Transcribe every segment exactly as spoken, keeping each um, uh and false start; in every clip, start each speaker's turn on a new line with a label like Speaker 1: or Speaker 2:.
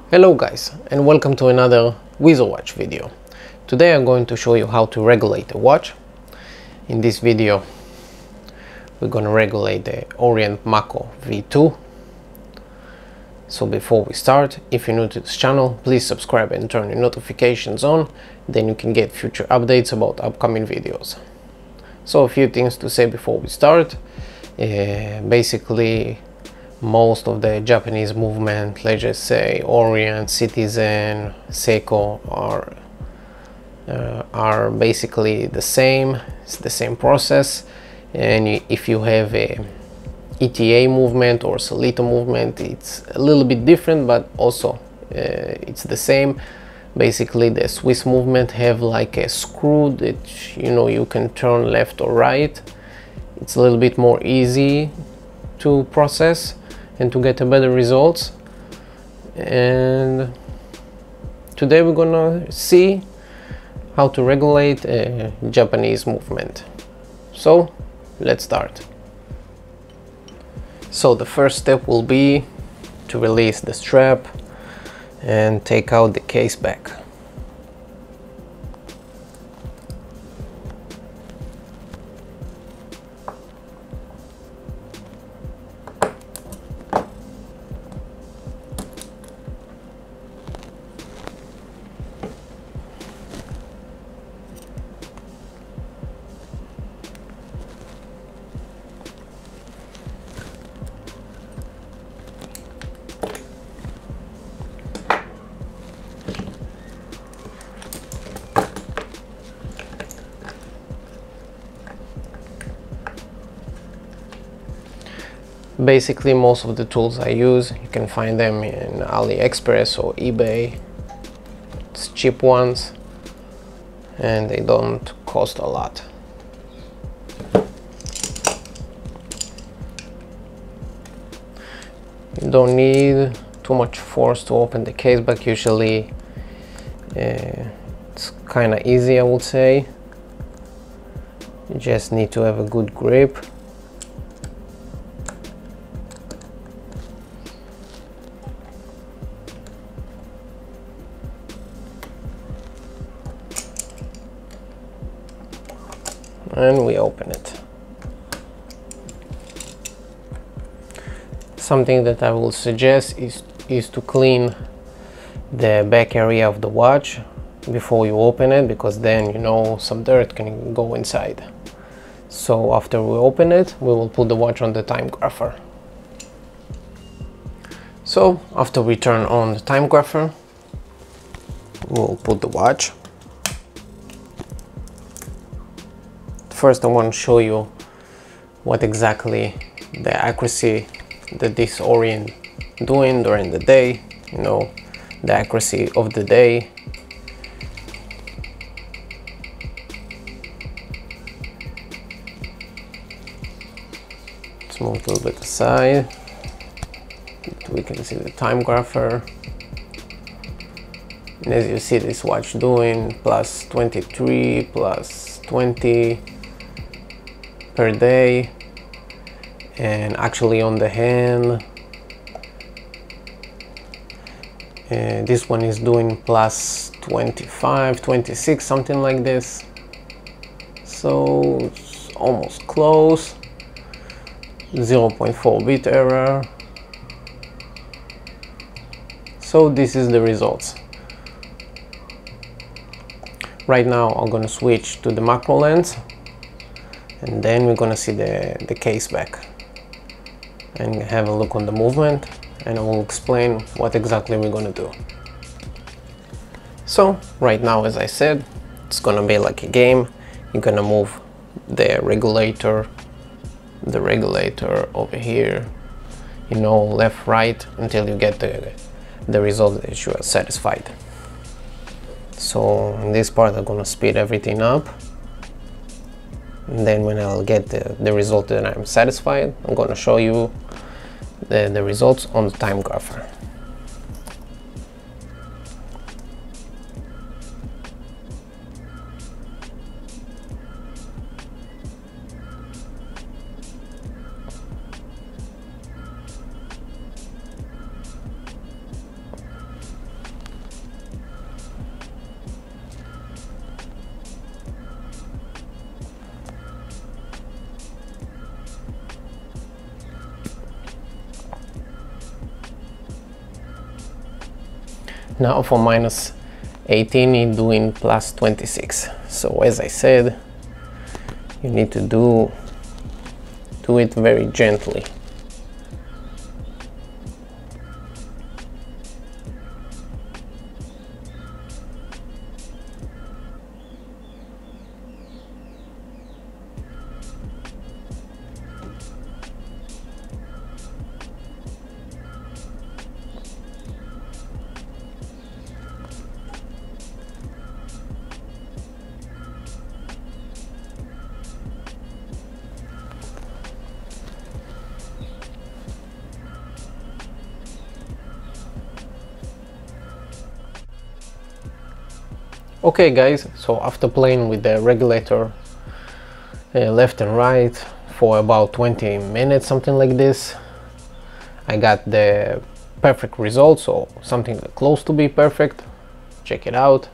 Speaker 1: Hello guys, and welcome to another WizardWatch video. Today I'm going to show you how to regulate a watch. In this video we're going to regulate the Orient Mako V two. So before we start, if you're new to this channel, please subscribe and turn your notifications on, then you can get future updates about upcoming videos. So a few things to say before we start. Uh, basically most of the Japanese movement, let's just say Orient, Citizen, Seiko, are uh, are basically the same. It's the same process, and if you have a E T A movement or Solito movement, it's a little bit different, but also uh, it's the same. Basically the Swiss movement have like a screw that you know you can turn left or right. It's a little bit more easy to process and to get a better results. And today we're gonna see how to regulate a Japanese movement. So let's start. So the first step will be to release the strap and take out the case back. Basically most of the tools I use, you can find them in Aliexpress or eBay. It's cheap ones and they don't cost a lot. You don't need too much force to open the case back. Usually uh, it's kind of easy, I would say. You just need to have a good grip. And we open it. Something that I will suggest is is to clean the back area of the watch before you open it, because then you know some dirt can go inside. So after we open it, we will put the watch on the Timegrapher. So after we turn on the Timegrapher, we'll put the watch. First I want to show you what exactly the accuracy that this Orient doing during the day, you know, the accuracy of the day. Let's move a little bit aside. We can see the Timegrapher. And as you see, this watch doing plus twenty-three, plus twenty per day, and actually on the hand uh, this one is doing plus twenty-five, twenty-six, something like this. So it's almost close. Zero point four bit error. So this is the results. Right now I'm gonna switch to the macro lens, and then we're gonna see the, the case back and have a look on the movement, and I will explain what exactly we're gonna do. So right now, as I said, it's gonna be like a game. You're gonna move the regulator, the regulator over here, you know, left, right, until you get the, the result that you are satisfied. So in this part I'm gonna speed everything up. And then when I'll get the, the result that I'm satisfied, I'm going to show you the, the results on the Timegrapher. Now for minus eighteen, it's doing plus twenty-six. So as I said, you need to do do it very gently. Okay guys, so after playing with the regulator uh, left and right for about twenty minutes, something like this, I got the perfect result, so something close to be perfect. Check it out.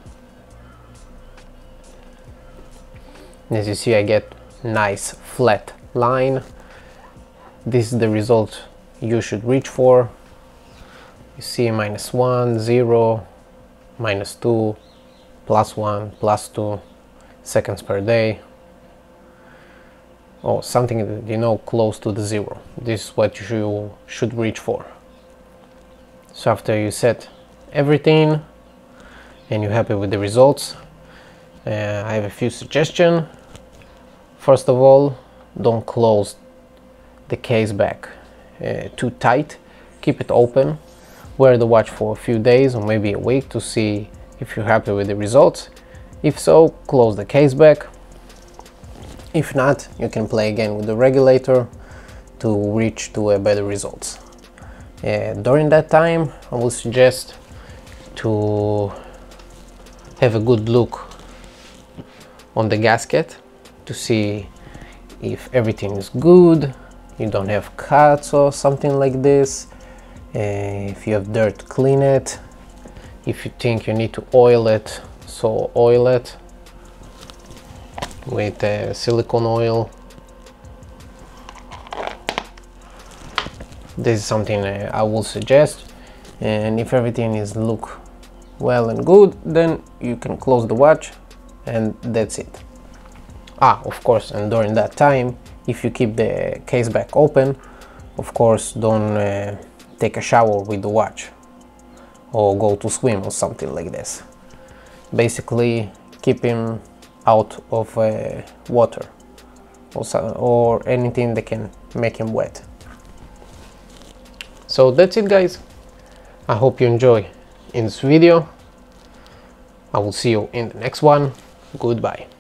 Speaker 1: As you see, I get nice flat line. This is the result you should reach for. You see minus one, zero, minus two, plus one, plus two seconds per day, or something that, you know, close to the zero. This is what you should reach for. So after you set everything and you're happy with the results, uh, I have a few suggestions. First of all, don't close the case back uh, too tight. Keep it open. Wear the watch for a few days or maybe a week to see if you're happy with the results. If so, close the case back. If not, you can play again with the regulator to reach to a better results. Uh, during that time, I would suggest to have a good look on the gasket to see if everything is good, you don't have cuts or something like this. Uh, if you have dirt, clean it. If you think you need to oil it, so oil it with uh, silicone oil. This is something uh, I will suggest, and if everything is look well and good, then you can close the watch and that's it. Ah, of course, and during that time, if you keep the case back open, of course, don't uh, take a shower with the watch or go to swim or something like this. Basically, keep him out of uh, water or, or anything that can make him wet. So that's it guys. I hope you enjoy in this video. I will see you in the next one. Goodbye.